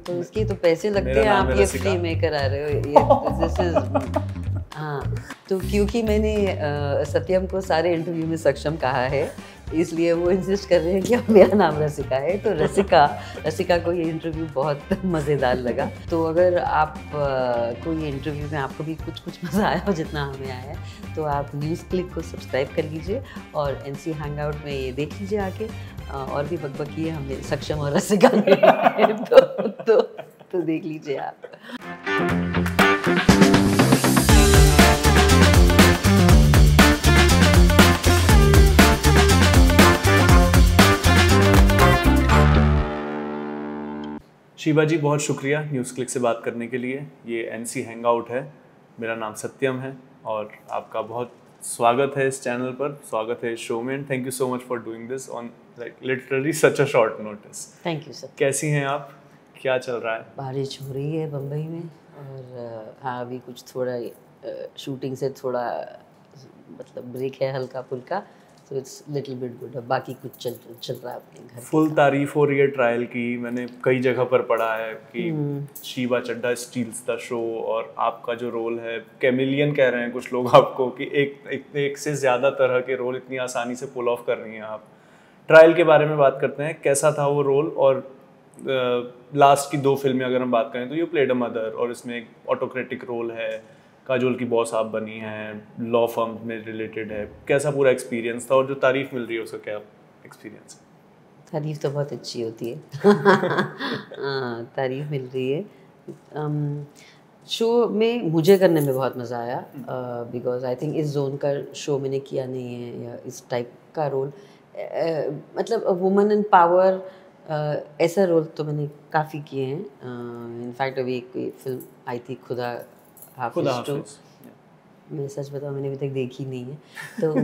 तो इसके तो पैसे लगते मेरा हैं, नाम आप है ये रसिका। फ्री में करा रहे हो, ये दिस इज हाँ। तो क्योंकि मैंने सत्यम को सारे इंटरव्यू में सक्षम कहा है, इसलिए वो इंसिस्ट कर रहे हैं कि अब मेरा नाम रसिका है। तो रसिका को ये इंटरव्यू बहुत मज़ेदार लगा। तो अगर आप को ये इंटरव्यू में आपको भी कुछ मज़ा आया हो जितना हमें आया है, तो आप न्यूज़ क्लिक को सब्सक्राइब कर लीजिए और NC हैंगआउट में ये देख लीजिए आके। और भी बकबकी है हमने सक्षम और रसिका ने तो देख लीजिए आप। शीबा जी, बहुत शुक्रिया न्यूज़ क्लिक से बात करने के लिए। ये NC हैंगआउट है, मेरा नाम सत्यम है और आपका बहुत स्वागत है इस चैनल पर, स्वागत है इस शो में। Thank you so much for doing this on like literally such a short notice. Thank you sir. कैसी हैं आप, क्या चल रहा है? बारिश हो रही है बम्बई में और हाँ अभी कुछ थोड़ा शूटिंग से थोड़ा मतलब ब्रेक है हल्का फुल्का, तो इट्स लिटिल बिट गुड। बाकी कुछ चल रहा है अपने घर। फुल तारीफ हो रही है ट्रायल की, मैंने कई जगह पर पढ़ा है कि Sheeba Chadha steals the show, और आपका जो रोल है कैमिलियन कह रहे हैं कुछ लोग आपको, कि एक से ज़्यादा तरह के रोल इतनी आसानी से पुल ऑफ कर रही हैं आप। ट्रायल के बारे में बात करते हैं, कैसा था वो रोल? और लास्ट की 2 फिल्में अगर हम बात करें तो यू प्लेड अ मदर, और इसमें एक ऑटोक्रेटिक रोल है, काजोल की बॉस आप बनी हैं, लॉ फर्म में रिलेटेड है। कैसा पूरा एक्सपीरियंस था और जो तारीफ मिल रही है उसका क्या एक्सपीरियंस है? तारीफ तो बहुत अच्छी होती है हाँ तारीफ मिल रही है। शो में मुझे करने में बहुत मज़ा आया बिकॉज आई थिंक इस जोन का शो मैंने किया नहीं है, या इस टाइप का रोल मतलब वुमन इन पावर ऐसा रोल तो मैंने काफ़ी किए हैं। इनफैक्ट अभी एक फिल्म आई थी खुदा हाफिज़ 2, मैं सच बताऊँ मैंने अभी तक देखी नहीं है, तो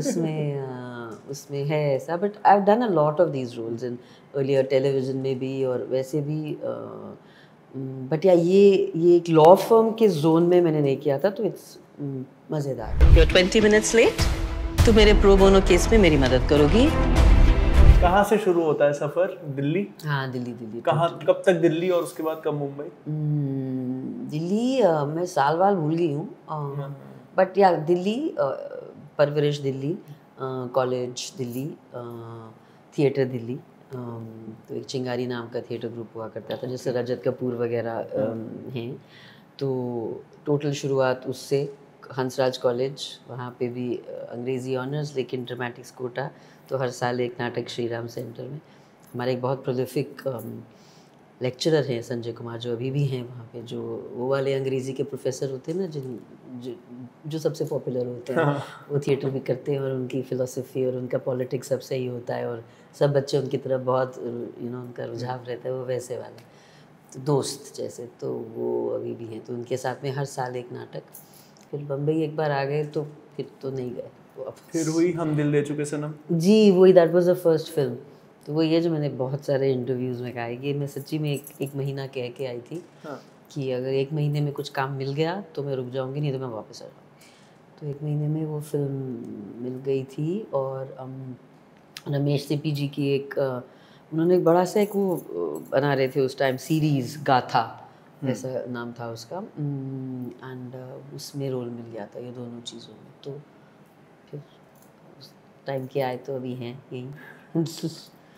उसमें है ऐसा। But I have done a lot of these roles in earlier television में भी और वैसे भी। बट या ये एक लॉ फर्म के जोन में मैंने नहीं किया था, तो इट्स मज़ेदार। You're 20 minutes late, तो मेरे प्रो बोनो केस में मेरी मदद करोगी? कहाँ से शुरू होता है सफ़र? दिल्ली? हाँ दिल्ली। कहाँ, कब तक दिल्ली और उसके बाद कब मुंबई? दिल्ली मैं साल वाल भूल गई हूँ, बट या दिल्ली, परवरिश दिल्ली, कॉलेज दिल्ली, थिएटर दिल्ली। तो एक चिंगारी नाम का थिएटर ग्रुप हुआ करता था जैसे रजत कपूर वगैरह हैं, तो टोटल शुरुआत उससे। हंसराज कॉलेज, वहाँ पे भी अंग्रेज़ी ऑनर्स लेकिन ड्रामेटिक्स कोटा, तो हर साल एक नाटक श्री राम सेंटर में। हमारे एक बहुत प्रोलिफिक लेक्चरर हैं संजय कुमार, जो अभी भी हैं वहाँ पे, जो वो वाले अंग्रेज़ी के प्रोफेसर होते हैं ना, जो सबसे पॉपुलर होते हैं, वो थिएटर भी करते हैं और उनकी फ़िलासफ़ी और उनका पॉलिटिक्स सब सही होता है और सब बच्चे उनकी तरफ बहुत उनका रुझाव रहता है, वो वैसे वाले तो दोस्त जैसे, तो वो अभी भी हैं। तो उनके साथ में हर साल एक नाटक। फिर बम्बई एक बार आ गए तो फिर तो नहीं गए वापस। फिर हुई हम दिल दे चुके सनम। जी वही, that was the first film. तो वो ये जो मैंने बहुत सारे इंटरव्यूज़ में कहा है कि मैं सच्ची में एक महीना कह के आई थी कि अगर 1 महीने में कुछ काम मिल गया तो मैं रुक जाऊंगी, नहीं तो मैं वापस आ जाऊँगी। तो 1 महीने में वो फिल्म मिल गई थी। और रमेश सिप्पी जी की एक उन्होंने एक बड़ा सा एक वो बना रहे थे उस टाइम सीरीज़, गाथा ऐसा नाम था उसका, एंड उसमें रोल मिल गया था ये दोनों चीज़ों में। तो फिर उस टाइम के आए तो अभी हैं यही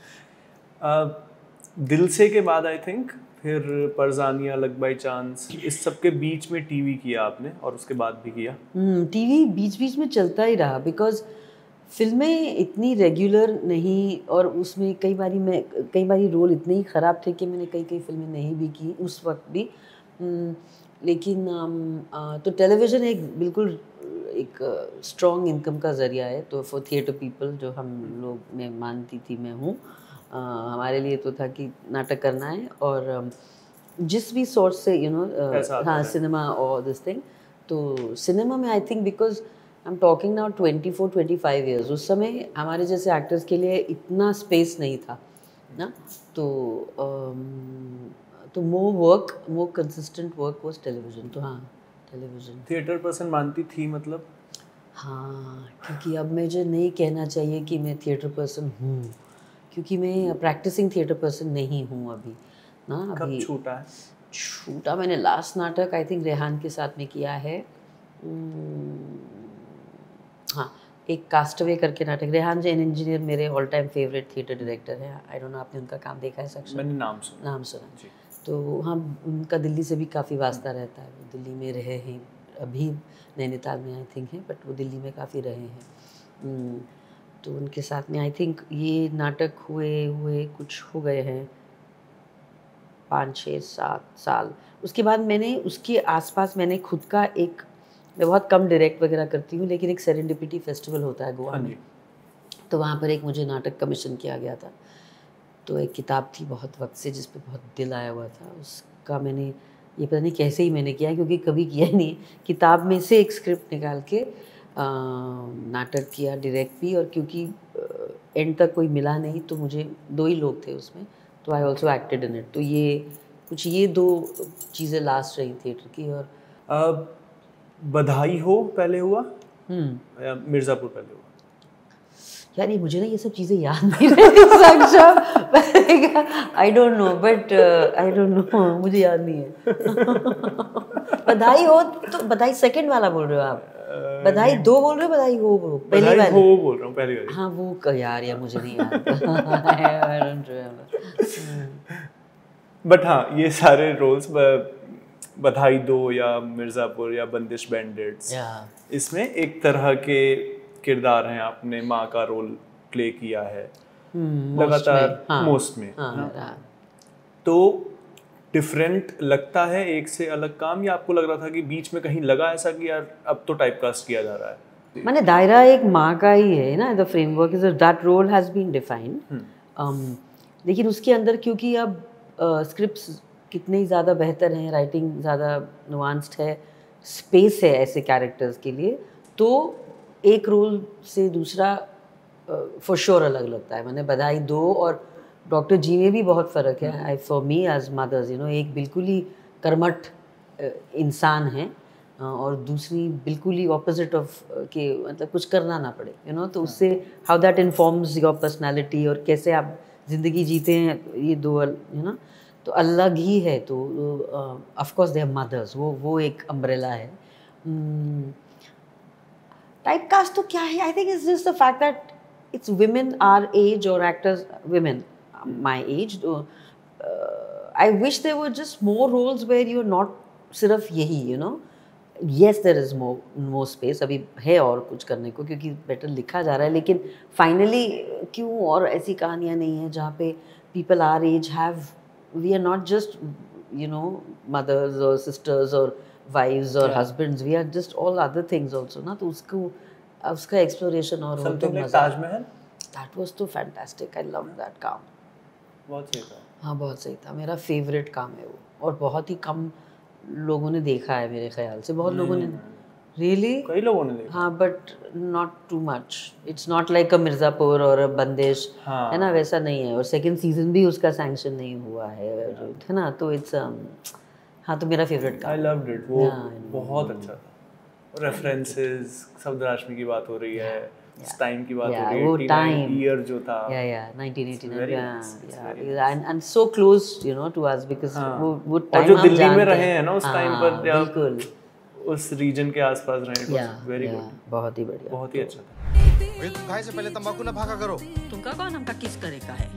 दिल से के बाद आई थिंक फिर परजानिया, लग बाई चांस, इस सब के बीच में टीवी किया आपने और उसके बाद भी किया? टीवी बीच में चलता ही रहा बिकॉज फिल्में इतनी रेगुलर नहीं, और उसमें कई बारी रोल इतने ही ख़राब थे कि मैंने कई फिल्में नहीं भी की उस वक्त भी। लेकिन तो टेलीविज़न एक बिल्कुल एक स्ट्रॉन्ग इनकम का ज़रिया है, तो फॉर थिएटर पीपल जो हम लोग मैं मानती थी मैं हूँ, हमारे लिए तो था कि नाटक करना है और जिस भी सोर्स से हाँ सिनेमा और दिस थिंग। तो सिनेमा में I think because I am talking now 24-25 years, उस समय हमारे जैसे एक्टर्स के लिए इतना स्पेस नहीं था ना, तो more consistent work was television. तो हाँ टेलीविज़न। थिएटर पर्सन मानती थी मतलब? हाँ क्योंकि अब मुझे नहीं कहना चाहिए कि मैं थिएटर पर्सन हूँ, क्योंकि मैं प्रैक्टिसिंग थिएटर पर्सन नहीं हूँ अभी। ना कब अभी छूटा है? छूटा मैंने लास्ट नाटक आई थिंक रेहान के साथ में किया है। हाँ, एक कास्टवे करके नाटक। रेहान जैन इंजीनियर मेरे all time favourite theatre director हैं। आई डोंट नो आपने उनका काम देखा है सक्षम? मैंने नाम सुना। नाम सुना जी। तो हाँ, उनका दिल्ली से भी काफ़ी वास्ता रहता है। वो दिल्ली में रहे हैं, अभी नैनीताल में आई थिंक हैं, बट वो दिल्ली में काफ़ी रहे हैं। तो उनके साथ में आई थिंक ये नाटक हुए कुछ हो गए हैं 5-6-7 साल। उसके बाद मैंने उसके आसपास मैंने खुद का एक, मैं बहुत कम डायरेक्ट वगैरह करती हूँ, लेकिन एक सेरेंडिपिटी फेस्टिवल होता है गोवा में, तो वहाँ पर एक मुझे नाटक कमीशन किया गया था। तो एक किताब थी बहुत वक्त से जिस पे बहुत दिल आया हुआ था, उसका मैंने ये पता नहीं कैसे ही मैंने किया, क्योंकि कभी किया नहीं। किताब में से एक स्क्रिप्ट निकाल के नाटक किया, डायरेक्ट भी, और क्योंकि एंड तक कोई मिला नहीं तो मुझे 2 ही लोग थे उसमें, तो I also acted in it. तो ये 2 चीज़ें लास्ट रही थिएटर की। और बधाई हो पहले हुआ या मिर्ज़ापुर पहले हुआ? यार ये मुझे ना ये सब चीज़ें याद नहीं रहती सक्षम। I don't know, but I don't know, मुझे याद नहीं है। बधाई हो तो बधाई सेकंड वाला बोल रहे हो आप? बधाई 2 बोल रहे हो, बधाई हो पहली वाली? बधाई हो बोल रहा हूँ, पहली वाली। हाँ वो यार मुझे नहीं याद। बट हाँ, ये सारे रोल्स बधाई 2 या मिर्ज़ापुर या बंदिश बैंडिट्स, इसमें एक तरह के किरदार हैं। आपने माँ का रोल प्ले किया है लगातार मोस्ट में। तो डिफरेंट लगता है एक से अलग काम, या आपको लग रहा था कि बीच में कहीं लगा ऐसा कि यार अब तो टाइपकास्ट किया जा रहा है? माने दायरा एक माँ का ही है ना, the framework is that role has been defined. लेकिन उसके अंदर क्योंकि अब स्क्रिप्ट्स कितने ही ज़्यादा बेहतर हैं, राइटिंग ज़्यादा नुआंस्ड है, स्पेस है ऐसे कैरेक्टर्स के लिए, तो एक रोल से दूसरा फॉर श्योर अलग लगता है। मैंने बधाई 2 और डॉक्टर जी में भी बहुत फ़र्क है। I for me as mothers, एक बिल्कुल ही कर्मठ इंसान है और दूसरी बिल्कुल ही ऑपोजिट ऑफ के, मतलब कुछ करना ना पड़े, तो उससे how that informs your personality और कैसे आप ज़िंदगी जीते हैं, ये 2 तो अलग ही है। तो of course they are mothers, वो एक अम्ब्रेला है। टाइपकास्ट तो क्या है, I think it's just the fact that it's women are age और actors women my age. I wish there were just more roles where you are not सिर्फ यही, yes there is more space, अभी है और कुछ करने को क्योंकि बेटर लिखा जा रहा है, लेकिन फाइनली क्यों और ऐसी कहानियाँ नहीं हैं जहाँ पे people are age have, we are not just mothers or sisters or wives or husbands, we are just all other things also ना, तो उसका exploration और हो तो मजा। ताजमहल, that was तो fantastic, I loved that काम। बहुत सही था। हाँ बहुत सही था, मेरा फेवरेट काम है वो, और बहुत ही कम लोगों ने देखा है मेरे ख्याल से। बहुत लोगों ने रियली, कई लोगों ने देखा, हाँ, but not too much. It's not like a Mirzapur और अ बंदिश, है ना, वैसा नहीं है। और सेकंड सीजन भी उसका सैंक्शन नहीं हुआ है ना, तो इट्स हाँ, तो मेरा फेवरेट काम। आई लव्ड इट, वो बहुत अच्छा था। रेफरेंसेस, शब्दराशि की बात हो रही है, टाइम की बात हो रही है, वो टाइम ईयर जो था, 1989, and so close to us because वो टाइम जो दिल्ली में रहे हैं ना उस टाइम पर, बिल्कुल उस रीजन के आसपास रहे, इट वाज वेरी गुड, बहुत ही बढ़िया, बहुत ही अच्छा था। तुम खाए से पहले तंबाकू ना भागा करो, तुमका कौन हमका किस करेगा है।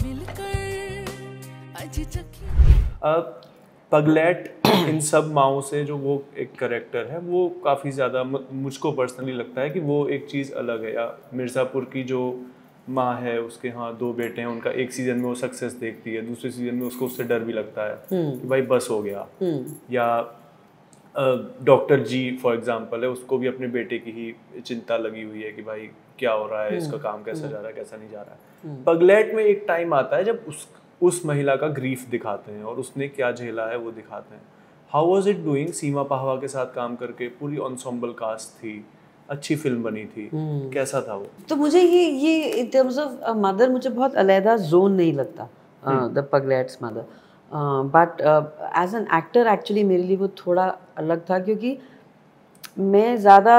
पगलेट इन सब माओ से जो वो एक कैरेक्टर है, वो काफ़ी ज़्यादा मुझको पर्सनली लगता है कि वो एक चीज़ अलग है। या मिर्ज़ापुर की जो माँ है, उसके यहाँ 2 बेटे हैं, उनका एक सीज़न में वो सक्सेस देखती है, दूसरे सीज़न में उसको उससे डर भी लगता है कि भाई बस हो गया। या डॉक्टर जी फॉर एग्जांपल है, उसको भी अपने बेटे की ही चिंता लगी हुई है कि भाई क्या हो रहा है, इसका काम कैसा जा रहा है, कैसा नहीं जा रहा है। पगलेट में एक टाइम आता है जब उस महिला का ग्रीफ दिखाते हैं और उसने क्या झेला है वो दिखाते हैं। How was it doing Seema Pahwa के साथ काम करके? पूरी एंसेम्बल कास्ट थी, अच्छी फिल्म बनी थी, कैसा था वो? तो मुझे ये इन टर्म्स ऑफ मदर मुझे बहुत अलग जोन नहीं लगता, the Pagglait's mother, but as an actor actually मेरे लिए वो थोड़ा अलग था, क्योंकि मैं ज़्यादा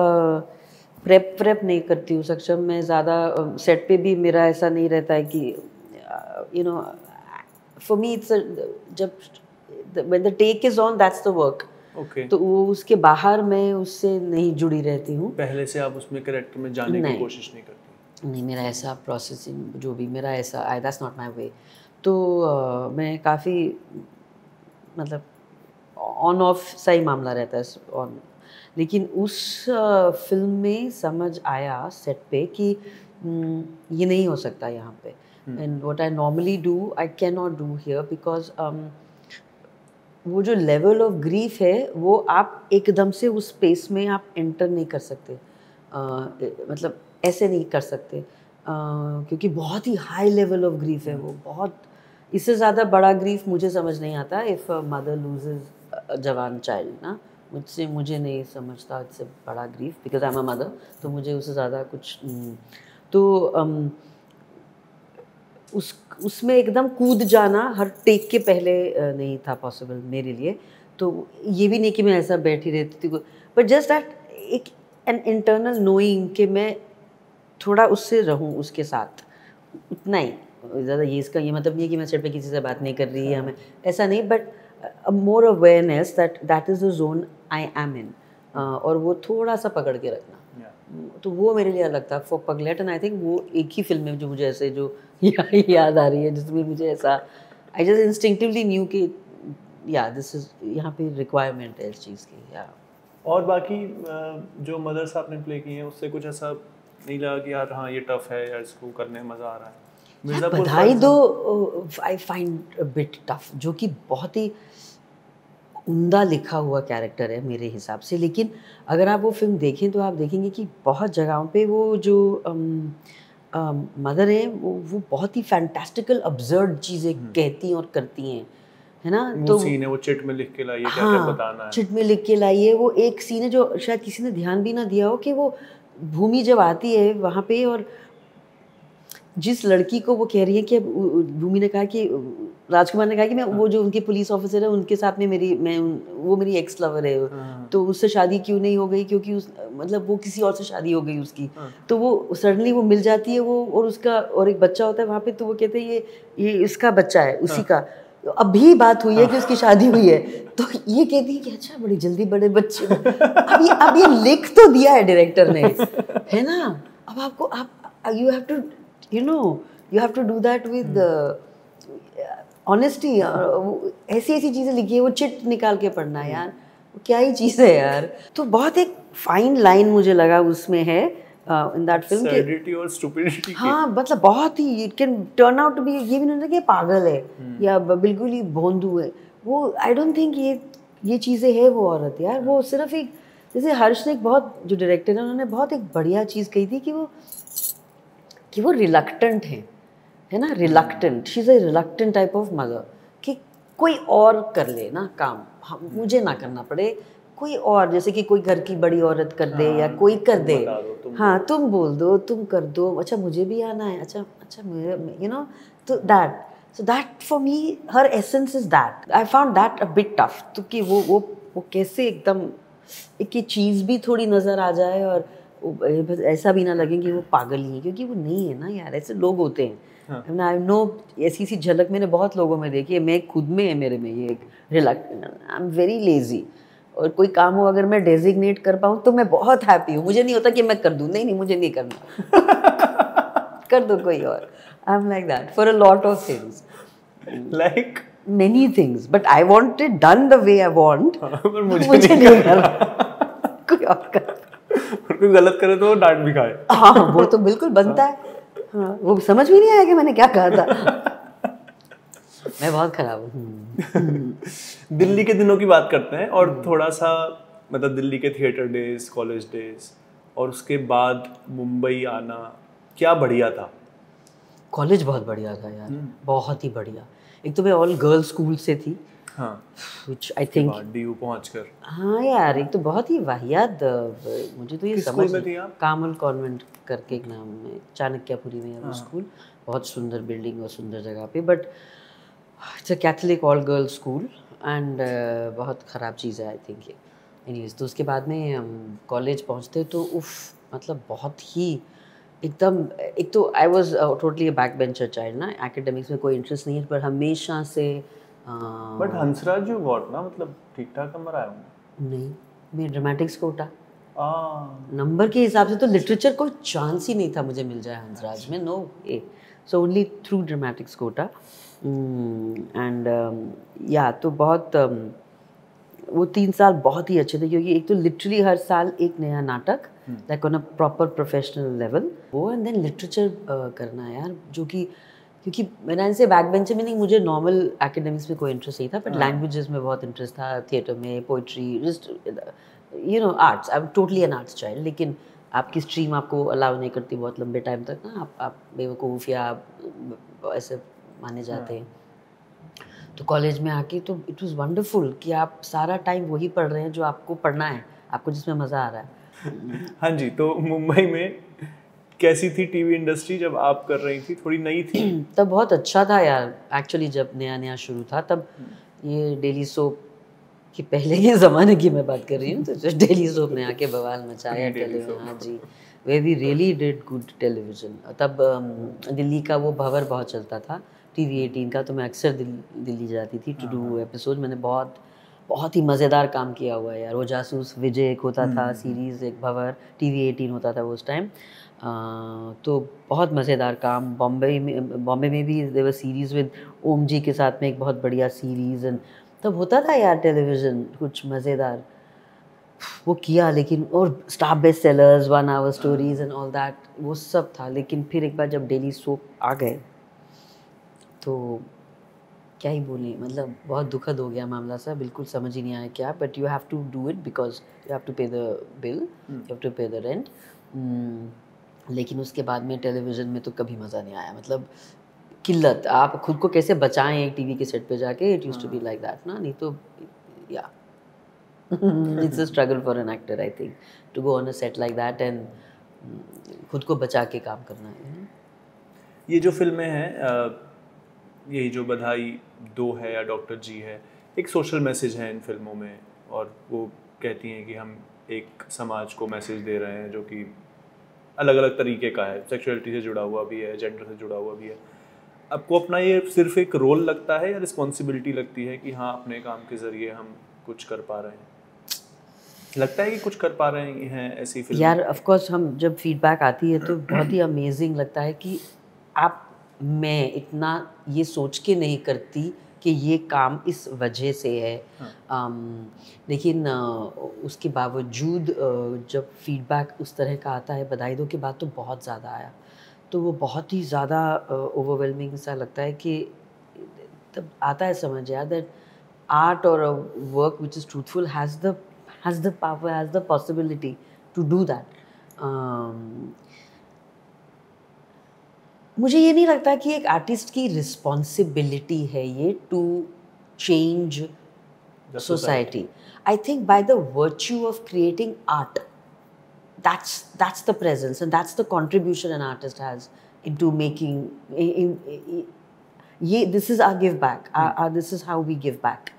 प्रेप नहीं करती हूँ सक्षम। मैं ज़्यादा सेट पे भी मेरा ऐसा नहीं रहता है कि फॉर मी इट्स जब when the take is on that's the work. Okay, तो वो उसके बाहर मैं उससे नहीं जुड़ी रहती हूँ। पहले से आप उसमें कैरेक्टर में जाने की नहीं। कोशिश नहीं करती? नहीं, मेरा ऐसा प्रोसेसिंग जो भी मेरा ऐसा I that's not my way. तो मैं काफ़ी मतलब ऑन ऑफ सा ही मामला रहता है ऑन। लेकिन उस फिल्म में समझ आया सेट पे कि ये नहीं हो सकता यहाँ पे। And what I normally do I can not do here because वो जो लेवल ऑफ ग्रीफ है वो आप एकदम से उस स्पेस में आप एंटर नहीं कर सकते। मतलब ऐसे नहीं कर सकते क्योंकि बहुत ही हाई लेवल ऑफ ग्रीफ है वो। बहुत इससे ज़्यादा बड़ा ग्रीफ मुझे समझ नहीं आता इफ़ मदर लूजेज जवान चाइल्ड ना। मुझे नहीं समझता इससे बड़ा grief because I am a mother. तो मुझे उससे ज़्यादा कुछ तो उसमें एकदम कूद जाना हर टेक के पहले नहीं था पॉसिबल मेरे लिए। तो ये भी नहीं कि मैं ऐसा बैठी रहती थी, बट जस्ट दैट एक एन इंटरनल नोइंग कि मैं थोड़ा उससे रहूं उसके साथ, उतना ही। ज़्यादा ये इसका ये मतलब नहीं है कि मैं सेट पे किसी से बात नहीं कर रही है हमें, ऐसा नहीं, but more awareness that is the zone I am in. और वो थोड़ा सा पकड़ के रखना, तो वो मेरे लिए अलग था for Pagglait. And I think वो एक ही फिल्म में जो मुझे ऐसे जो याद आ रही है जिसमें मुझे ऐसा आई जस्ट इंस्टिंक्टिवली न्यू कि या दिस इज यहाँ पे रिक्वायरमेंट है इस चीज़ की। या और बाकी जो मदर्स आपने प्ले की हैं उससे कुछ ऐसा नहीं लगा कि यार हाँ ये टफ है या इसको करने में मज़ा आ रहा है? बधाई दो आई फाइंड बिट टफ, जो कि बहुत ही उम्दा लिखा हुआ कैरेक्टर है मेरे हिसाब से। लेकिन अगर आप वो फिल्म देखें तो आप देखेंगे कि बहुत जगहों पे वो जो मदर है वो बहुत ही फैंटास्टिकल अब्सर्ड चीज़ें कहती और करती हैं, है ना। तो सीन है वो चिट में लिख के लाइए, क्या क्या बताना है, चिट में लिख के लाइए। वो एक सीन है जो शायद किसी ने ध्यान भी ना दिया हो कि वो भूमि जब आती है वहाँ पे और जिस लड़की को वो कह रही है कि भूमि ने कहा कि राजकुमार ने कहा कि मैं वो जो उनके पुलिस ऑफिसर है उनके साथ में वो मेरी एक्स लवर है, तो उससे शादी क्यों नहीं हो गई, क्योंकि मतलब वो किसी और से शादी हो गई उसकी। तो वो सडनली वो मिल जाती है वो, और उसका और एक बच्चा होता है वहाँ पे। तो वो कहते हैं ये इसका बच्चा है उसी का, अभी बात हुई है कि उसकी शादी हुई है। तो ये कहती है कि अच्छा बड़ी जल्दी बड़े बच्चे अब ये लिख तो दिया है डायरेक्टर ने, है ना। अब आपको आप you have to you have to do that with honesty। ऐसी चीज़ें लिखी है, वो चिट निकाल के पढ़ना है यार, क्या ही चीज़ है यार। तो बहुत एक फाइन लाइन मुझे लगा उसमें है इन दैट फिल्म सैडिटी और स्टुपिडिटी। हाँ, मतलब बहुत ही it can turn out to be, ये भी नहीं होता कि पागल है या बिल्कुल ही भोंदू है वो। आई डोंट थिंक ये चीज़ें है वो औरत यार। वो सिर्फ एक, जैसे हर्ष ने बहुत, जो डायरेक्टर है उन्होंने बहुत एक बढ़िया चीज़ कही थी कि वो रिलक्टेंट है ना, reluctant. She is a reluctant type of mother कि कोई और कर ले ना काम, मुझे ना करना पड़े, कोई और, जैसे कि कोई घर की बड़ी औरत कर दे या कोई कर दे, हाँ तुम बोल दो, तुम कर दो, अच्छा मुझे भी आना है, अच्छा मेरे तो that for me her essence is that. I found that a bit tough. तो कि वो कैसे एकदम एक ये चीज़ भी थोड़ी नज़र आ जाए और ऐसा भी ना लगे कि वो पागल ही है, क्योंकि वो नहीं है ना यार, ऐसे लोग होते हैं। आई नो ऐसी झलक मैंने बहुत लोगों में देखी है, मैं खुद में है मेरे में ये एक reluctant. I am very lazy, और कोई काम हो अगर मैं डेजिग्नेट कर पाऊँ तो मैं बहुत हैप्पी हूँ। मुझे नहीं होता कि मैं कर दूँ, नहीं मुझे नहीं करना कर दो कोई और। I am like that for a lot of things, like many things, but I want it done the way I want। पर मुझे नहीं करना, कोई और कर। और कोई गलत करे तो वो डांट भी खाए। हाँ वो तो बिल्कुल बनता है। हाँ, वो समझ भी नहीं आया कि मैंने क्या कहा था। मैं बहुत खराब हूँ। दिल्ली के दिनों की बात करते हैं और थोड़ा सा, मतलब दिल्ली के थिएटर डेज, कॉलेज डेज, और उसके बाद मुंबई आना, क्या बढ़िया था? कॉलेज बहुत बढ़िया था यार, बहुत ही बढ़िया। एक तो मैं ऑल गर्ल्स स्कूल से थी, हाँ, which I think डीयू पहुंचकर, हाँ यार, एक तो बहुत ही वाहियात, मुझे तो ये समझ में थी आप? कामल कॉन्वेंट करके एक नाम है, चाणक्यपुरी में है वो स्कूल। बहुत सुंदर बिल्डिंग और सुंदर जगह पे, but it's a Catholic all girls school and बहुत ख़राब चीज़ है आई थिंक ये। एनीवेज, तो उसके बाद में कॉलेज पहुँचते तो उफ, मतलब बहुत ही एकदम, एक तो I was totally back bencher child ना, एकेडमिक्स में कोई इंटरेस्ट नहीं है, पर हमेशा से बट हंसराज यू गॉट ना, मतलब ठीक ठाक नंबर आया होंगे। नहीं, मैं ड्रामेटिक्स कोटा आ, नंबर के हिसाब से तो लिटरेचर कोई चांस ही नहीं था मुझे मिल जाए हंसराज में, no uh, so only through dramatics quota. And या तो बहुत वो 3 साल बहुत ही अच्छे थे, क्योंकि एक तो लिटरली हर साल एक नया नाटक, like on a proper professional level वो, एंड देन लिटरेचर करना यार, जो कि क्योंकि मैंने इनसे बैक बेंचर में नहीं, मुझे नॉर्मल एकेडमिक्स में कोई इंटरेस्ट नहीं था, बट लैंग्वेजेस में बहुत इंटरेस्ट था, थिएटर में, poetry, just you know arts, I am totally an arts child. लेकिन आपकी स्ट्रीम आपको अलाउ नहीं करती बहुत लंबे टाइम तक ना, आप बेवकूफ़ या ऐसे माने जाते हैं। तो कॉलेज में आके तो इट वाज वंडरफुल कि आप सारा टाइम वही पढ़ रहे हैं जो आपको पढ़ना है, आपको जिसमें मज़ा आ रहा है। हाँ जी, तो मुंबई में कैसी थी टीवी इंडस्ट्री जब आप कर रही थी? थोड़ी नई थी? तब बहुत अच्छा था यार, एक्चुअली जब नया नया शुरू था तब, ये डेली सोप के पहले के ज़माने की मैं बात कर रही हूँ, तो जो डेली सोप ने आके बवाल मचाया टेलीविजन, हाँ जी, way we really did good television. तब दिल्ली का वो भंवर बहुत चलता था, TV 18 का, तो मैं अक्सर दिल्ली जाती थी टू डू एपिसोड। मैंने बहुत ही मज़ेदार काम किया हुआ है यार। वो जासूस विजय एक होता था सीरीज़, एक भंवर, TV 18 होता था वो उस टाइम। तो बहुत मज़ेदार काम। बॉम्बे में भी their series with Om ji के साथ में, एक बहुत बढ़िया सीरीज़, एंड तब होता था यार टेलीविज़न कुछ मज़ेदार, वो किया। लेकिन और star best sellers, 1 hour stories and all that, वो सब था। लेकिन फिर एक बार जब डेली सोप आ गए तो क्या ही बोले, मतलब बहुत दुखद हो गया मामला सा, बिल्कुल समझ ही नहीं आया क्या, but you have to do it because you have to pay the bill, you have to pay the rent. लेकिन उसके बाद में टेलीविज़न में तो कभी मज़ा नहीं आया, मतलब किल्लत, आप खुद को कैसे बचाएं एक टीवी के सेट पे जाके, it used to be like that ना, नहीं तो या it's a struggle for an actor I think to go on a set like that and खुद को बचा के काम करना है। ये जो फिल्में हैं, यही जो बधाई 2 है या डॉक्टर जी है, एक सोशल मैसेज है इन फिल्मों में, और वो कहती हैं कि हम एक समाज को मैसेज दे रहे हैं जो कि अलग अलग तरीके का है, सेक्सुअलिटी से जुड़ा हुआ भी है, जेंडर से जुड़ा हुआ भी है। आपको अपना ये सिर्फ एक रोल लगता है या रिस्पॉन्सिबिलिटी लगती है कि हाँ अपने काम के ज़रिए हम कुछ कर पा रहे हैं? लगता है कि कुछ कर पा रहे हैं ऐसी फिल्म? यार ऑफ कोर्स, हम जब फीडबैक आती है तो बहुत ही अमेजिंग लगता है कि मैं इतना ये सोच के नहीं करती कि ये काम इस वजह से है। लेकिन उसके बावजूद जब फीडबैक उस तरह का आता है, बधाई दो के बाद तो बहुत ज़्यादा आया, तो वो बहुत ही ज़्यादा ओवरवेलमिंग सा लगता है कि तब आता है समझ यार दैट आर्ट और work which is truthful has the power, has the possibility to do that. मुझे ये नहीं लगता कि एक आर्टिस्ट की रिस्पॉन्सिबिलिटी है ये to change society. I think by the virtue of creating art, that's the presence and that's the contribution an artist has into making this is our give back, this is how we give back.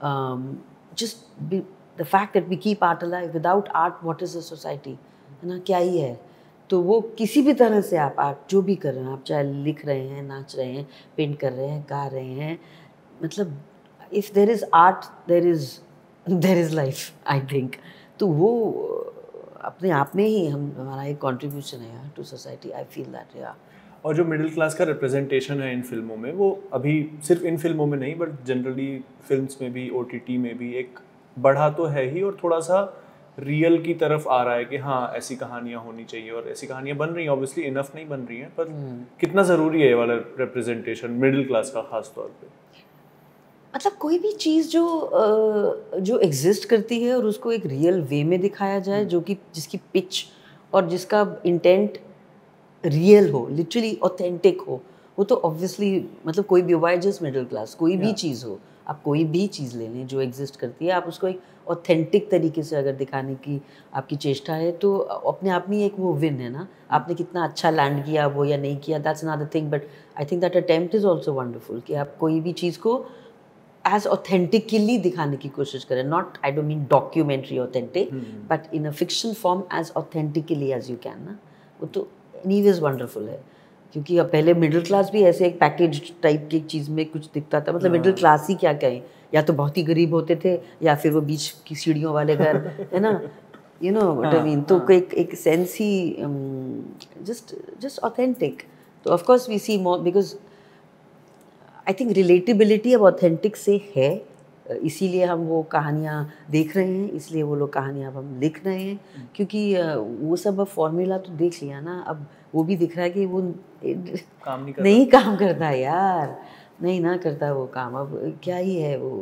The fact that we keep art alive, without art what is a society, है ना, क्या ही है। तो वो किसी भी तरह से आप आर्ट जो भी कर रहे हैं, आप चाहे लिख रहे हैं, नाच रहे हैं, पेंट कर रहे हैं, गा रहे हैं, मतलब if there is art there is life I think. तो वो अपने आप में ही हमारा एक कंट्रीब्यूशन है यार to society, I feel that yeah. और जो मिडिल क्लास का रिप्रेजेंटेशन है इन फिल्मों में, वो अभी सिर्फ इन फिल्मों में नहीं बट जनरली फिल्म्स में भी, OTT में भी एक बढ़ा तो है ही, और थोड़ा सा रियल की तरफ आ रहा है कि हाँ ऐसी कहानियाँ होनी चाहिए, और ऐसी कहानियाँ बन रही हैं, ऑब्वियसली इनफ नहीं बन रही हैं, पर कितना ज़रूरी है ये वाला रिप्रेजेंटेशन मिडिल क्लास का खास तौर पे? मतलब कोई भी चीज़ जो एग्जिस्ट करती है और उसको एक रियल वे में दिखाया जाए, जो कि जिसकी पिच और जिसका इंटेंट रियल हो, लिटरली ऑथेंटिक हो, वो तो ऑब्वियसली, मतलब कोई भी वाई जस्ट मिडिल क्लास, कोई भी चीज़ हो, आप कोई भी चीज़ ले लें जो एग्जिस्ट करती है, आप उसको एक ऑथेंटिक तरीके से अगर दिखाने की आपकी चेष्टा है तो अपने आप में एक वो विन है ना। आपने कितना अच्छा लैंड किया वो या नहीं किया, that's another thing, but I think that attempt is also wonderful कि आप कोई भी चीज़ को एज ऑथेंटिकली दिखाने की कोशिश करें। Not, I don't mean documentary authentic, but in a fiction form as authentically as you can ना। वो तो नीव इज़ वंडरफुल है, क्योंकि अब पहले मिडिल क्लास भी ऐसे एक पैकेज टाइप की चीज़ में कुछ दिखता था, मतलब मिडिल क्लास ही क्या कहें, या तो बहुत ही गरीब होते थे या फिर वो बीच की सीढ़ियों वाले घर, है ना, you know what I mean. तो एक सेंस ही जस्ट ऑथेंटिक। तो of course we see more, because I think relatability अब ऑथेंटिक से है, इसीलिए हम वो कहानियाँ देख रहे हैं, इसलिए वो लोग कहानियाँ अब हम लिख रहे हैं, क्योंकि वो सब अब फॉर्मूला तो देख लिया ना, अब वो भी दिख रहा है कि वो काम नहीं काम करता यार, नहीं ना करता वो काम, अब क्या ही है वो।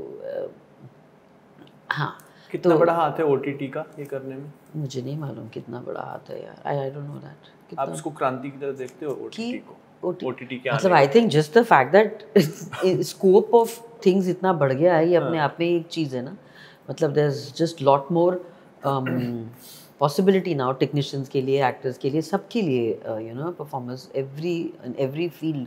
हाँ, कितना बड़ा हाथ है OTT का ये करने में? मुझे नहीं मालूम कितना बड़ा हाथ है यार, आई डोंट नो दैट। आप इसको क्रांति की तरह देखते हो OTT को? OTT क्या मतलब I think just the fact that scope of things इतना बढ़ गया है, ये अपने आप में एक चीज़ है ना, मतलब there is just lot more possibility now, technicians के लिए, एक्टर्स के लिए, सबके लिए, you know, performers, every field.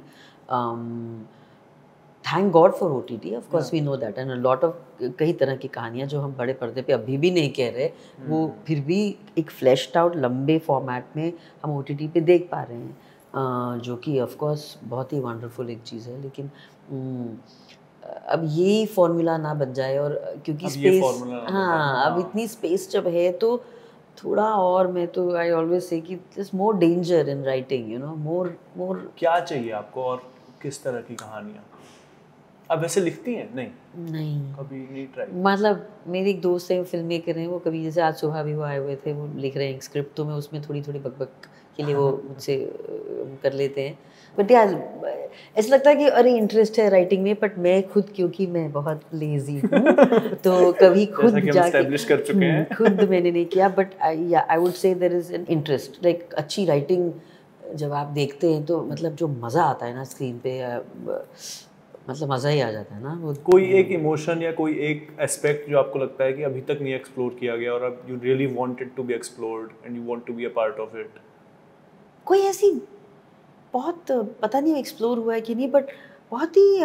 Thank God for OTT, of course we know that, and a lot of कई तरह की कहानियाँ जो हम बड़े पर्दे पे अभी भी नहीं कह रहे, वो फिर भी एक फ्लैश्ड आउट लंबे फॉर्मेट में हम OTT पे देख पा रहे हैं, जो कि ऑफ कोर्स बहुत ही वंडरफुल एक चीज़ है। लेकिन अब यही फॉर्मूला ना बन जाए, और क्योंकि स्पेस, हाँ, अब इतनी स्पेस जब है तो थोड़ा और, मैं तो आई ऑलवेज से कि just more danger in writing, you know, more. क्या चाहिए आपको और किस तरह की कहानियाँ? आप वैसे लिखती हैं? नहीं, कभी नहीं ट्राई? मतलब मेरे एक दोस्त हैं, फिल्म मेकर हैं, वो कभी, जैसे आज सुबह भी वो आए हुए थे, वो लिख रहे हैं एक स्क्रिप्ट, तो मैं उसमें थोड़ी बकबक के लिए वो मुझसे कर लेते हैं, बट यार ऐसा लगता है कि अरे इंटरेस्ट है राइटिंग में, बट मैं खुद, क्योंकि मैं बहुत लेजी हूँ तो कभी खुद जाके कर चुके हैं खुद मैंने नहीं किया, but I would say there is an interest, like अच्छी राइटिंग जब आप देखते हैं तो मतलब जो मज़ा आता है ना स्क्रीन पे, मतलब मज़ा ही आ जाता है ना वो। कोई एक इमोशन या कोई एक एस्पेक्ट जो आपको लगता है कि अभी तक नहीं एक्सप्लोर किया गया और अब you really wanted to be explored and you want to be a part of it? कोई ऐसी बहुत, पता नहीं एक्सप्लोर हुआ है कि नहीं, बट बहुत ही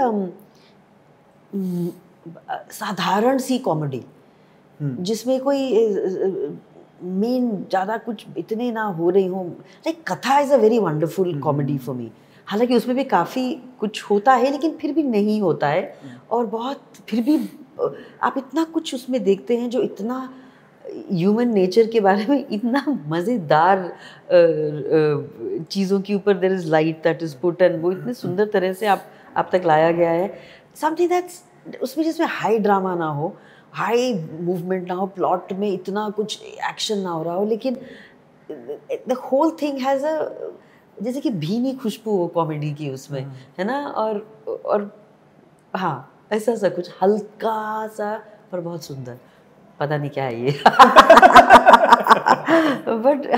साधारण सी कॉमेडी, जिसमें कोई मेन ज़्यादा कुछ इतने ना हो रही हो, like Katha is a very wonderful comedy for me. हालांकि उसमें भी काफ़ी कुछ होता है, लेकिन फिर भी नहीं होता है, और बहुत फिर भी आप इतना कुछ उसमें देखते हैं जो इतना ह्यूमन नेचर के बारे में इतना मज़ेदार चीज़ों के ऊपर there is light that is put, and वो इतने सुंदर तरह से आप तक लाया गया है, समथिंग दैट्स उसमें, जिसमें हाई ड्रामा ना हो, हाई मूवमेंट ना हो, प्लॉट में इतना कुछ एक्शन ना हो रहा हो, लेकिन the whole thing has a, जैसे कि भीनी खुशबू हो कॉमेडी की उसमें, है ना, और हाँ, ऐसा सा कुछ हल्का सा पर बहुत सुंदर, पता नहीं क्या है ये बट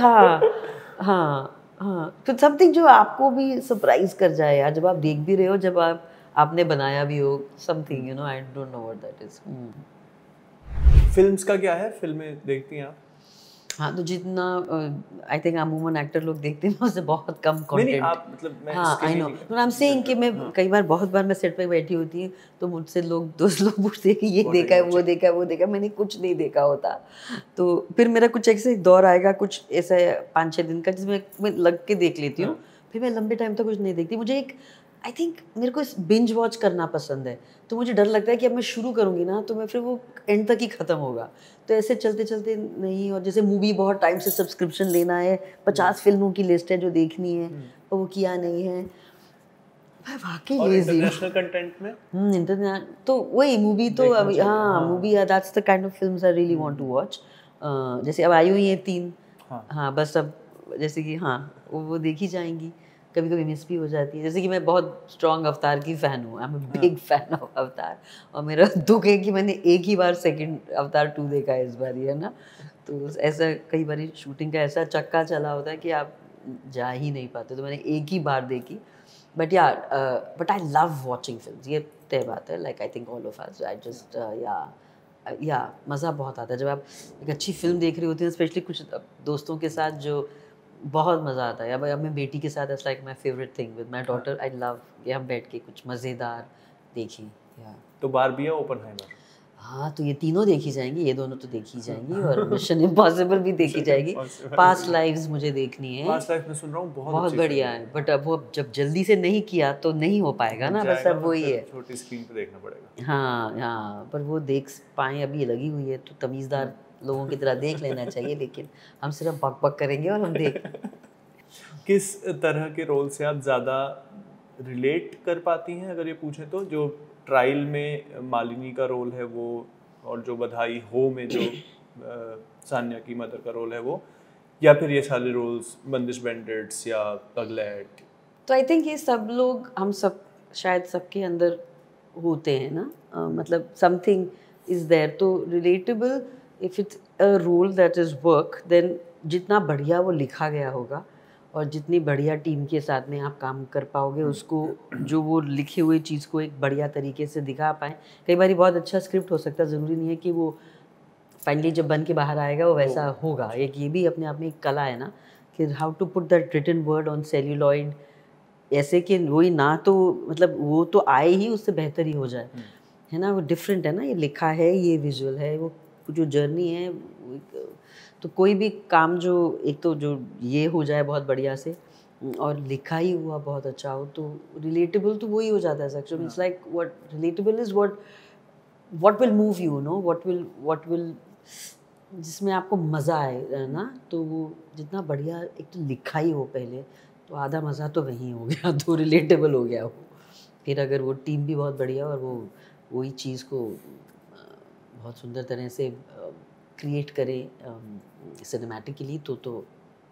हाँ, तो समथिंग जो आपको भी सरप्राइज कर जाए यार, जब आप देख भी रहे हो, जब आपने बनाया भी हो something, you know, I don't know what that is. Films का क्या है? फिल्में देखती हैं आप? हाँ, तो जितना आई थिंक अमूमन एक्टर लोग देखते हैं उससे बहुत कम कंटेंट। नहीं, आप मतलब मैं हाँ, I know, I am saying कि मैं कई बार, बहुत बार मैं सेट पे बैठी होती हूँ तो मुझसे दोस्त लोग पूछते हैं कि ये देखा है, वो देखा है, वो देखा है, मैंने कुछ नहीं देखा होता। तो फिर मेरा कुछ ऐसे दौर आएगा, कुछ ऐसा 5-6 दिन का, जिसमें मैं लग के देख लेती हूँ, फिर मैं लंबे टाइम तक कुछ नहीं देखती। मुझे एक, आई थिंक मेरे को बिंज वॉच करना पसंद है, तो मुझे डर लगता है कि अब मैं शुरू करूँगी ना तो मैं फिर वो एंड तक ही ख़त्म होगा, तो ऐसे चलते चलते नहीं। और जैसे मूवी बहुत टाइम से सब्सक्रिप्शन लेना है, 50 फिल्मों की लिस्ट है जो देखनी है, और वो किया नहीं है, मैं वाकई लेजी हूँ। इंटरनेशनल कंटेंट में इंटरनेट तो वही मूवी तो अभी, हाँ, movie that's the kind of films I really want to watch. जैसे अब आई हुई हैं 3, हाँ, बस अब जैसे कि हाँ वो देखी जाएंगी, कभी कभी मिस भी हो जाती है। जैसे कि मैं बहुत स्ट्रॉन्ग अवतार की फ़ैन हूँ, I am a big fan of Avatar, और मेरा दुख है कि मैंने एक ही बार सेकंड अवतार 2 देखा है इस बार, है ना। तो ऐसा कई बार शूटिंग का ऐसा चक्का चला होता है कि आप जा ही नहीं पाते, तो मैंने एक ही बार देखी। बट यार, but I love watching films, ये तय बात है, like I think all of us, I just या मज़ा बहुत आता है जब आप एक अच्छी फिल्म देख रही होती हैं, स्पेशली कुछ दोस्तों के साथ, जो बहुत मज़ा आता है। अब मैं बेटी के साथ, it's like my favourite thing with my daughter, I love कि हम बैठ के कुछ मज़ेदार देखें। या तो बारबी या ओपेनहाइमर? हाँ, तो ये तीनों देखी जाएंगी, ये दोनों तो देखी जाएंगी, और मिशन इम्पॉसिबल भी देखी जाएगी। पास्ट लाइव्स मुझे देखनी है, पास्ट लाइफ में सुन रहा हूँ बहुत अच्छी बढ़िया है, बट अब वो जब जल्दी से नहीं किया तो नहीं हो पाएगा ना, बस अब वही है। छोटी स्क्रीन पे देखना पड़ेगा। हाँ हाँ, पर वो देख पाए अभी लगी हुई है, तो तमीज़दार लोगों की तरह देख लेना चाहिए, लेकिन हम सिर्फ बक बक करेंगे और हम देख। किस तरह के रोल से आप ज़्यादा रिलेट कर पाती हैं, अगर ये पूछें तो? जो ट्रायल में मालिनी का रोल है वो, और जो बधाई हो में जो सान्या की मदर का रोल है वो, या फिर ये सारे रोल्स बंदिश बैंडिट्स या पगलैट? तो आई थिंक ये सब लोग, हम सब शायद सबके अंदर होते हैं ना, मतलब समथिंग इज देयर, तो relatable. If it's a role that is work, then जितना बढ़िया वो लिखा गया होगा और जितनी बढ़िया टीम के साथ में आप काम कर पाओगे, उसको जो वो लिखे हुए चीज़ को एक बढ़िया तरीके से दिखा पाएँ। कई बार बहुत अच्छा स्क्रिप्ट हो सकता है, ज़रूरी नहीं है कि वो फाइनली जब बन के बाहर आएगा वो वैसा होगा। एक ये भी अपने आप में एक कला है ना, कि how to put that written word on celluloid, ऐसे कि वही ना तो मतलब वो तो आए ही, उससे बेहतर ही हो जाए, है ना। वो डिफरेंट है ना, ये लिखा है, ये विजुअल है, वो जो जर्नी है। तो कोई भी काम जो एक तो जो ये हो जाए बहुत बढ़िया से, और लिखा ही हुआ बहुत अच्छा हो, तो रिलेटेबल तो वही हो जाता है section. It's like what relatable is what will move you know, what will जिसमें आपको मज़ा आए ना। तो वो जितना बढ़िया एक तो लिखा ही हो पहले, तो आधा मज़ा तो वहीं हो गया, तो रिलेटेबल हो गया वो। फिर अगर वो टीम भी बहुत बढ़िया और वो वही चीज़ को बहुत सुंदर तरह से क्रिएट करे सिनेमैटिकली, तो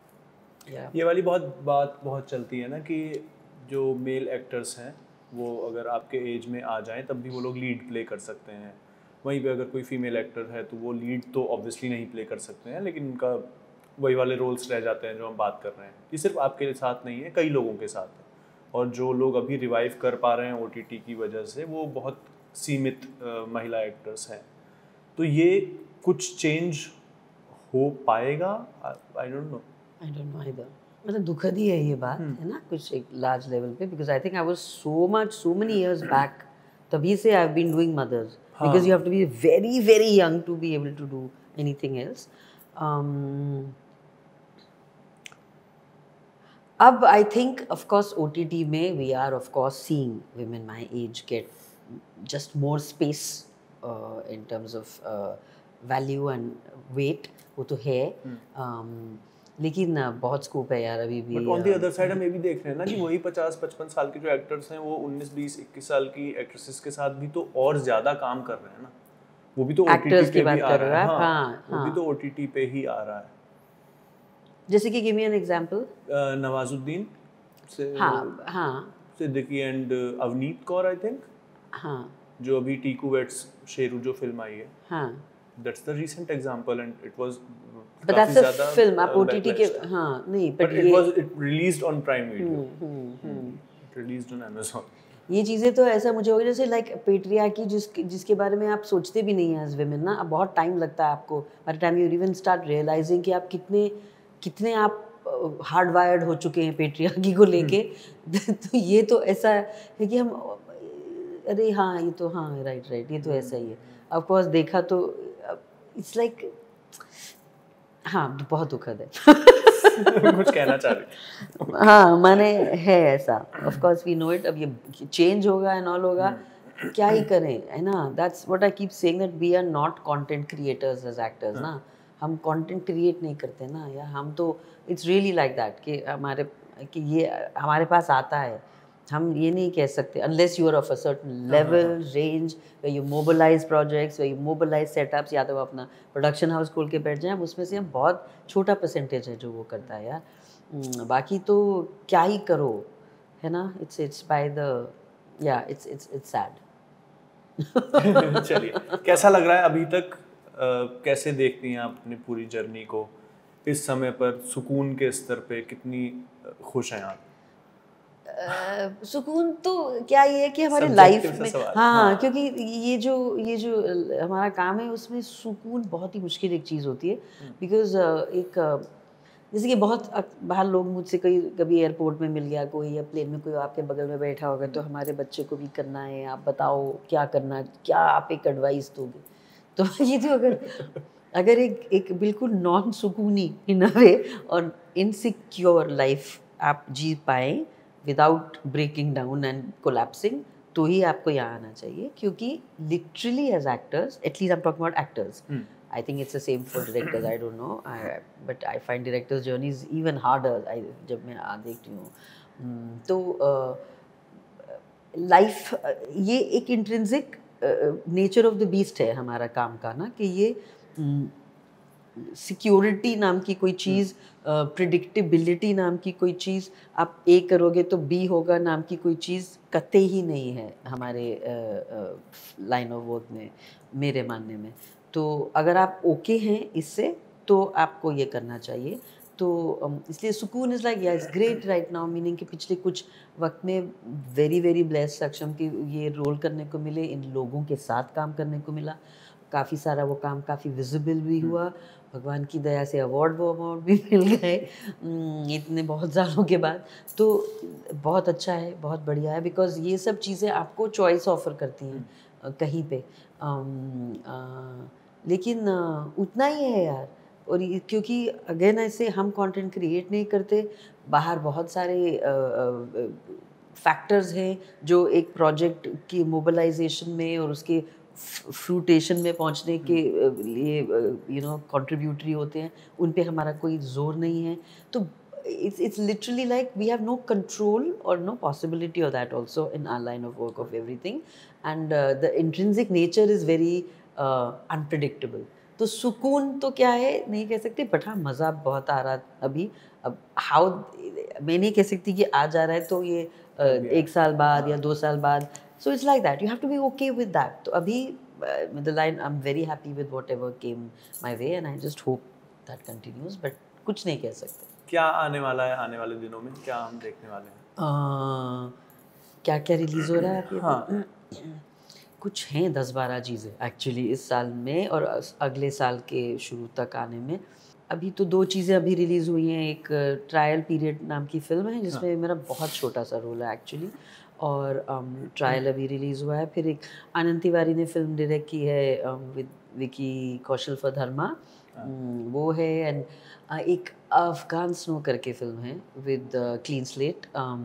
ये वाली बात बहुत चलती है ना, कि जो मेल एक्टर्स हैं वो अगर आपके एज में आ जाएं तब भी वो लोग लीड प्ले कर सकते हैं। वहीं पे अगर कोई फीमेल एक्टर है तो वो लीड तो ऑब्वियसली नहीं प्ले कर सकते हैं, लेकिन उनका वही वाले रोल्स रह जाते हैं जो हम बात कर रहे हैं। ये सिर्फ आपके साथ नहीं है, कई लोगों के साथ है। और जो लोग अभी रिवाइव कर पा रहे हैं OTT की वजह से, वो बहुत सीमित महिला एक्टर्स हैं। तो ये कुछ चेंज हो पाएगा? I don't know either. मतलब दुखद ही है ये बात, है ना, कुछ एक लार्ज लेवल पे, because I think I was so many years back, तभी से I have been doing mothers, because you have to be very very young to be able to do anything else. अब I think of course OTT में we are of course seeing women my age get just more space in terms of value and weight, वो तो है। लेकिन बहुत scope है यार अभी भी। But on the other side हम ये भी देख रहे हैं ना कि वही 50-55 साल के जो एक्टर्स हैं वो 19-20-21 साल की एक्ट्रेसेस के साथ भी तो और ज्यादा काम कर रहे हैं ना। वो भी तो एक्टर्स OTT की पे बात भी आ कर रहा है। रहा है। हाँ, हाँ, वो भी तो OTT पे ही आ रहा है। जैसे कि give me an example. Nawazuddin से, हाँ Siddiqui and Avneet Kaur I think, हाँ जो अभी टीकू वेट्स शेरू जो फिल्म आई है, हाँ, that's the recent example and it was but that's a film. आप OTT के हाँ नहीं, but it released on Prime Video, it released on Amazon। ये चीज़ें तो ऐसा मुझे हो गया जैसे लाइक पेट्रियार्की, जिसके बारे में आप सोचते भी नहीं है एज विमेन ना। अब बहुत टाइम लगता है आपको, by the time you even start realising कि आप कितने आप हार्ड वायर्ड हो चुके हैं पेट्रियार्की को लेके। तो ये तो ऐसा है कि हम अरे हाँ ये तो हाँ राइट ये तो ऐसा ही है। ऑफ कोर्स देखा तो इट्स लाइक हाँ बहुत दुखद है। कुछ कहना चाह रही? हाँ माने है ऐसा, of course we know it. अब ये चेंज होगा एंड ऑल होगा, क्या ही करें, है ना। That's what I keep saying, that we are not content creators as actors ना। हम कंटेंट क्रिएट नहीं करते ना यार, हम तो इट्स रियली लाइक दैट कि ये हमारे पास आता है। हम ये नहीं कह सकते unless you are of a certain level range, way you mobilise projects, way you mobilise setups, या तो अपना प्रोडक्शन हाउस खोल के बैठ जाएं। अब उसमें से हम बहुत छोटा परसेंटेज है जो वो करता है यार। बाकी तो क्या ही करो, है ना। इट्स बाय द या इट्स सैड। चलिए, कैसा लग रहा है अभी तक? कैसे देखती हैं आप अपनी पूरी जर्नी को इस समय पर? सुकून के स्तर पे कितनी खुश हैं आप? सुकून तो क्या ये है कि हमारे लाइफ में हाँ, क्योंकि ये जो हमारा काम है उसमें सुकून बहुत ही मुश्किल एक चीज़ होती है। बिकॉज एक जैसे कि बहुत बाहर लोग मुझसे कभी एयरपोर्ट में मिल गया कोई, या प्लेन में कोई आपके बगल में बैठा होगा, तो हमारे बच्चे को भी करना है, आप बताओ क्या करना, क्या आप एक एडवाइस दोगे। तो ये तो अगर एक बिल्कुल नॉन सुकूनी इन अ वे और इनसिक्योर लाइफ आप जी पाए without breaking down and collapsing, तो ही आपको यहाँ आना चाहिए, क्योंकि literally as actors, at least I am talking about actors, I think it's the same for directors. I don't know, but I find directors' journeys even harder. जब मैं देखती हूँ तो लाइफ ये एक intrinsic nature of the beast है हमारा काम का ना, कि ये सिक्योरिटी नाम की कोई चीज़, प्रिडिक्टेबिलिटी नाम की कोई चीज़, आप ए करोगे तो बी होगा नाम की कोई चीज़ कतई ही नहीं है हमारे लाइन ऑफ वर्क में, मेरे मानने में। तो अगर आप ओके हैं इससे तो आपको ये करना चाहिए। तो इसलिए सुकून इज़ लाइक, या it's great right now, meaning कि पिछले कुछ वक्त में वेरी वेरी ब्लेस्ड सक्षम कि ये रोल करने को मिले, इन लोगों के साथ काम करने को मिला, काफ़ी सारा वो काम काफ़ी विजिबल भी हुआ, भगवान की दया से अवार्ड भी मिल गए इतने बहुत सालों के बाद। तो बहुत अच्छा है, बहुत बढ़िया है, बिकॉज ये सब चीज़ें आपको चॉइस ऑफर करती हैं कहीं पे। लेकिन उतना ही है यार, और क्योंकि अगेन ऐसे हम कंटेंट क्रिएट नहीं करते, बाहर बहुत सारे फैक्टर्स हैं जो एक प्रोजेक्ट की मोबिलाइजेशन में और उसके फ्रूटेशन में पहुंचने के लिए कंट्रीब्यूटरी होते हैं, उन पे हमारा कोई जोर नहीं है। तो it's literally like we have no control or no possibility of that also in our line of work of everything, and the intrinsic nature is very unpredictable. तो सुकून तो क्या है नहीं कह सकते, बट हाँ मज़ा बहुत आ रहा अभी। अब हाउ मैं नहीं कह सकती कि आज आ रहा है तो ये 1 साल बाद या 2 साल बाद, so it's like that, you have to be okay with that. तो अभी the line, I'm very happy with whatever came my way and I just hope that continues, but कुछ नहीं कह सकते। क्या आने वाला है आने वाले दिनों में, क्या हम देखने वाले हैं? क्या क्या रिलीज़ हो रहा है अभी? हाँ। कुछ हैं 10-12 चीज़ें एक्चुअली इस साल में और अगले साल के शुरू तक आने में। अभी तो 2 चीज़ें अभी रिलीज़ हुई हैं। एक ट्रायल पीरियड नाम की फ़िल्म है जिसमें मेरा बहुत छोटा सा रोल है एक्चुअली, और ट्रायल अभी रिलीज़ हुआ है। फिर एक आनंद तिवारी ने फ़िल्म डायरेक्ट की है विद विकी कौशल फॉर वो है। एंड एक अफगान स्नो करके फ़िल्म है विद क्लीन स्लेट,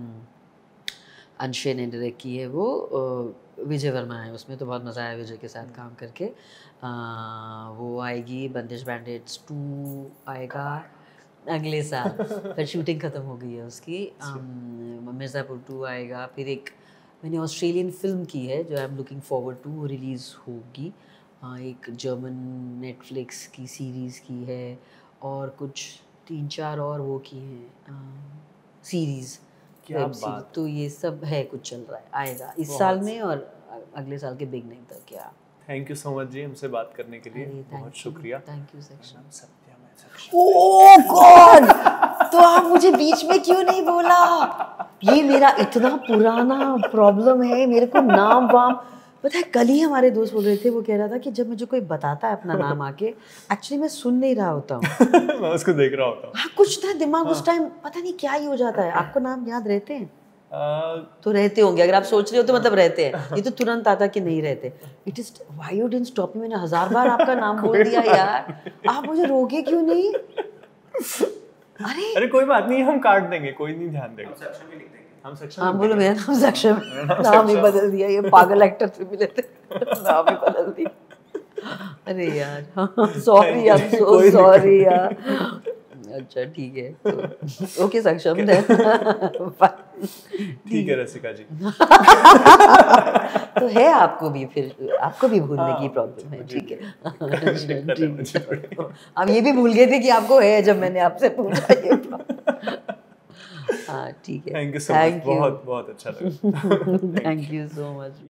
अंशे ने डायरेक्ट की है, वो विजय वर्मा है उसमें। तो बहुत मज़ा आया विजय के साथ काम करके। वो आएगी। बंदिश बैंडिट्स 2 आएगा अगले साल, फिर शूटिंग ख़त्म हो गई है उसकी। मिर्ज़ापुर 2 आएगा। फिर एक मैंने ऑस्ट्रेलियन फ़िल्म की है जो I am looking forward to, वो रिलीज़ होगी। एक जर्मन नेटफ्लिक्स की सीरीज़ की है, और कुछ 3-4 और वो की हैं सीरीज़, क्या बात। तो ये सब है, कुछ चल रहा है, आएगा इस साल में और अगले साल के बिगनिंग तक। क्या thank you so much ji हमसे बात करने के लिए, बहुत शुक्रिया। थैंक यू सक्षम। सत्यम। ओह गॉड, तो आप मुझे बीच में क्यों नहीं बोला? ये मेरा इतना पुराना प्रॉब्लम है, मेरे को नाम वाम पता है। कल ही हमारे दोस्त बोल रहे थे, वो कह रहा था कि जब मुझे कोई बताता है अपना नाम आके, एक्चुअली मैं सुन नहीं रहा होता हूँ मैं उसको देख रहा होता हूँ। हाँ, कुछ ना दिमाग उस टाइम पता नहीं क्या ही हो जाता है। आपको नाम याद रहते हैं? तो रहते होंगे, अगर आप सोच रहे हो तो मतलब रहते हैं। ये तो तुरंत आता कि नहीं रहते। It is why you didn't stop me, मैंने 1000 बार आपका नाम बोल दिया यार, आप मुझे रोके क्यों नहीं? अरे कोई बात नहीं, हम काट देंगे, कोई नहीं ध्यान देगा। हम सक्षम। हाँ बोलो, मेरा नाम सक्षम, नाम ही बदल दिया। ये पागल एक्टर से मिले थे, नाम ही बदल दिया। अरे यार sorry, I am so sorry यार। अच्छा ठीक है, तो ओके सक्षम ठीक है रसिका जी। तो है आपको भी, फिर आपको भी भूलने की प्रॉब्लम है, ठीक है। अब ये भी भूल गए थे कि आपको है जब मैंने आपसे पूछा ये। हाँ ठीक है, थैंक यू सो मच, बहुत बहुत अच्छा लगा। Thank you so much.